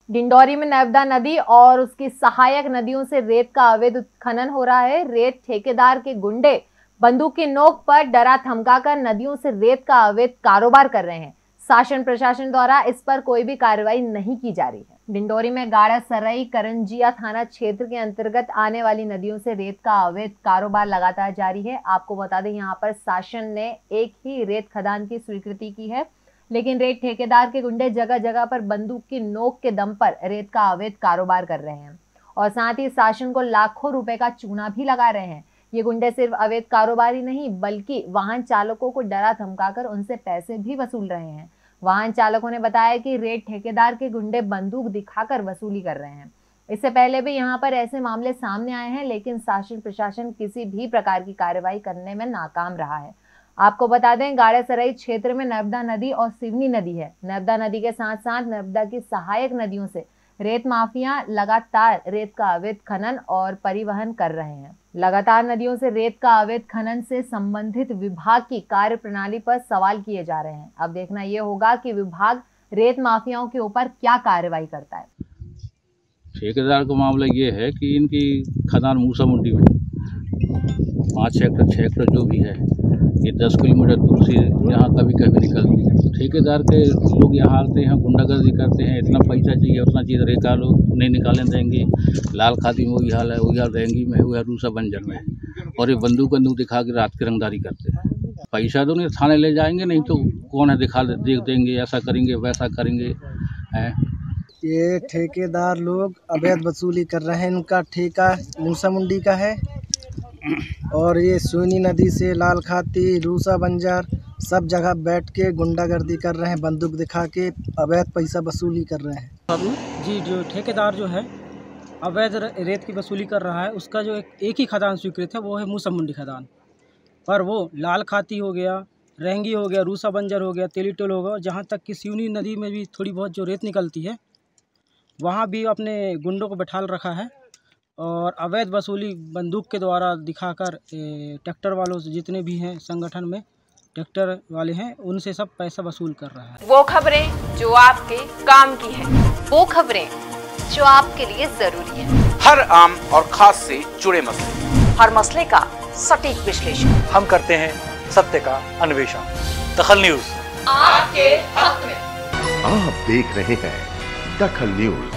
डिंडौरी में नर्मदा नदी और उसकी सहायक नदियों से रेत का अवैध उत्खनन हो रहा है। रेत ठेकेदार के गुंडे बंदूक की नोक पर डरा धमकाकर नदियों से रेत का अवैध कारोबार कर रहे हैं। शासन प्रशासन द्वारा इस पर कोई भी कार्रवाई नहीं की जा रही है। डिंडौरी में गाड़ा सराई करंजिया थाना क्षेत्र के अंतर्गत आने वाली नदियों से रेत का अवैध कारोबार लगातार जारी है। आपको बता दें, यहाँ पर शासन ने एक ही रेत खदान की स्वीकृति की है, लेकिन रेत ठेकेदार के गुंडे जगह जगह पर बंदूक की नोक के दम पर रेत का अवैध कारोबार कर रहे हैं और साथ ही शासन को लाखों रुपए का चूना भी लगा रहे हैं। ये गुंडे सिर्फ अवैध कारोबार ही नहीं बल्कि वाहन चालकों को डरा धमकाकर उनसे पैसे भी वसूल रहे हैं। वाहन चालकों ने बताया कि रेत ठेकेदार के गुंडे बंदूक दिखाकर वसूली कर रहे हैं। इससे पहले भी यहाँ पर ऐसे मामले सामने आए हैं, लेकिन शासन प्रशासन किसी भी प्रकार की कार्रवाई करने में नाकाम रहा है। आपको बता दें, गाड़ेसराई क्षेत्र में नर्मदा नदी और सिवनी नदी है। नर्मदा नदी के साथ साथ नर्मदा की सहायक नदियों से रेत माफिया लगातार रेत का अवैध खनन और परिवहन कर रहे हैं। लगातार नदियों से रेत का अवैध खनन से संबंधित विभाग की कार्य प्रणाली पर सवाल किए जा रहे हैं। अब देखना यह होगा कि विभाग रेत माफियाओं के ऊपर क्या कार्रवाई करता है। ठेकेदार का मामला ये है कि इनकी खदान मूसा मुंडी में 5 हेक्टर 6 हेक्टर जो भी है, ये 10 किलोमीटर दूर से यहाँ कभी निकलती है। तो ठेकेदार के लोग यहाँ आते हैं, गुंडागर्दी करते हैं, इतना पैसा चाहिए उतना चीज़ रेत लोग नहीं निकालने देंगे। लाल खादी में वही हाल है, वही हाल रेंगी में, वही रूसा बंजर में। और ये बंदूक दिखा के रात की रंगदारी करते हैं। पैसा तो नहीं थाने ले जाएंगे, नहीं तो कौन है देख देंगे, ऐसा करेंगे वैसा करेंगे। ये ठेकेदार लोग अवैध वसूली कर रहे हैं। इनका ठेका मूसा मुंडी का है और ये सोनी नदी से लाल खाती रूसा बंजार सब जगह बैठ के गुंडागर्दी कर रहे हैं, बंदूक दिखा के अवैध पैसा वसूली कर रहे हैं। जी, जो ठेकेदार जो है अवैध रेत की वसूली कर रहा है, उसका जो एक ही खदान स्वीकृत है वो है मूसा मुंडी खदान। पर वो लाल खाती हो गया, रेंगी हो गया, रूसा बंजर हो गया, तेलीटोल हो गया, जहाँ तक कि सिवनी नदी में भी थोड़ी बहुत जो रेत निकलती है वहाँ भी अपने गुंडों को बैठाल रखा है और अवैध वसूली बंदूक के द्वारा दिखाकर ट्रैक्टर वालों से जितने भी हैं संगठन में ट्रैक्टर वाले हैं उनसे सब पैसा वसूल कर रहा है। वो खबरें जो आपके काम की है, वो खबरें जो आपके लिए जरूरी है, हर आम और खास से जुड़े मसले, हर मसले का सटीक विश्लेषण हम करते हैं सत्य का अन्वेषण। दखल न्यूज आपके हक में। आप देख रहे हैं दखल न्यूज।